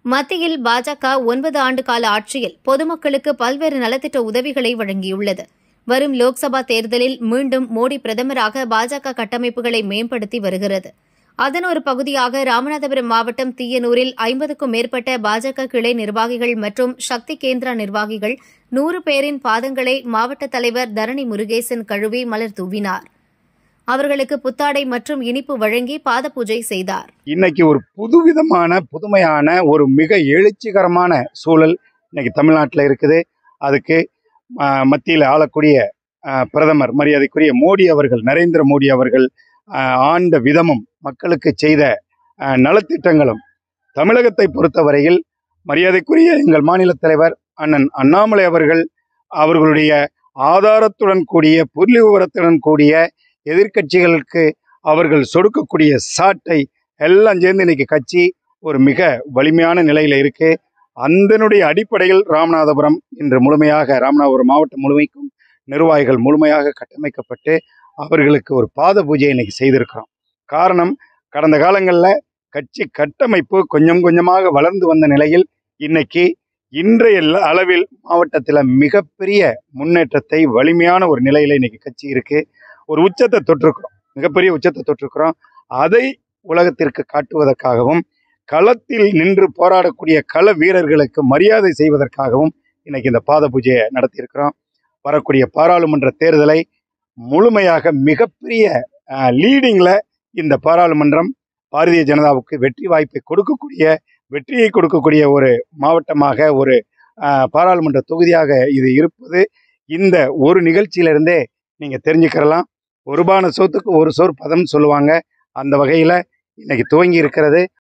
மத்தியில் பாஜக 9 ஆண்டு கால ஆட்சியில் பொதுமக்களுக்கு பல்வேறு நலத்திட்ட உதவிகளை வழங்கியுள்ளது. வரும் லோக்சபா தேர்தலில் மீண்டும் மோடி பிரதமராக பாஜக கட்டமைப்புகளை மேம்படுத்தி வருகிறது. அதன் ஒரு பகுதியாக ராமநாதபுரம் மாவட்டம் தீயனூரில் 50க்கும் மேற்பட்ட பாஜக கிளை நிர்வாகிகள் மற்றும் சக்தி கேந்திரா நிர்வாகிகள் 100 பேரின் பாதங்களை மாவட்ட தலைவர் தரணி முருகேசன் கழுவி மலர் தூவினார். அவர்களுக்கு புத்தாடை மற்றும் இனிப்பு வழங்கி பாத பூஜை செய்தார். இன்னைக்கு ஒரு புதுமையான ஒரு மிக எழுச்சிகரமான சூழல் இன்னைக்கு தமிழ்நாட்டில் இருக்குது. அதுக்கு மத்தியில் ஆளக்கூடிய பிரதமர் மரியாதைக்குரிய மோடி அவர்கள், நரேந்திர மோடி அவர்கள் ஆண்ட விதமும் மக்களுக்கு செய்த நலத்திட்டங்களும் தமிழகத்தை பொறுத்தவரையில் மரியாதைக்குரிய எங்கள் மாநில தலைவர் அண்ணன் அண்ணாமலை அவர்களுடைய ஆதாரத்துடன் கூடிய புள்ளி விவரத்துடன் கூடிய எதிர்கட்சிகளுக்கு அவர்கள் சொடுக்கக்கூடிய சாட்டை எல்லாம் சேர்ந்து இன்னைக்கு கட்சி ஒரு மிக வலிமையான நிலையில இருக்கு. அதனுடைய அடிப்படையில் ராமநாதபுரம் இன்று முழுமையாக, ராமநாதபுரம் மாவட்டம் முழுமைக்கும் நிர்வாகிகள் முழுமையாக கட்டமைக்கப்பட்டு அவர்களுக்கு ஒரு பாத பூஜை இன்னைக்கு செய்திருக்கிறோம். காரணம், கடந்த காலங்களில் கட்சி கட்டமைப்பு கொஞ்சம் கொஞ்சமாக வளர்ந்து வந்த நிலையில் இன்னைக்கு இன்றைய அளவில் மாவட்டத்தில் மிகப்பெரிய முன்னேற்றத்தை, வலிமையான ஒரு நிலையில இன்னைக்கு கட்சி இருக்கு. ஒரு உச்சத்தை தொற்றிருக்கிறோம், மிகப்பெரிய உச்சத்தை தொற்றிருக்கிறோம். அதை உலகத்திற்கு காட்டுவதற்காகவும் களத்தில் நின்று போராடக்கூடிய கள வீரர்களுக்கு மரியாதை செய்வதற்காகவும் இன்னைக்கு இந்த பாத பூஜையை நடத்தியிருக்கிறோம். வரக்கூடிய பாராளுமன்ற தேர்தலை முழுமையாக மிகப்பெரிய லீடிங்ல இந்த பாராளுமன்றம் பாரதிய ஜனதாவுக்கு வெற்றியை கொடுக்கக்கூடிய ஒரு மாவட்டமாக, ஒரு பாராளுமன்ற தொகுதியாக இது இருப்பது இந்த ஒரு நிகழ்ச்சியிலிருந்தே நீங்க தெரிஞ்சுக்கலாம். ஒரு பான சோத்துக்கு ஒரு சோறு பதம் சொல்லுவாங்க. அந்த வகையில இன்னைக்கு துவங்கி இருக்கிறது.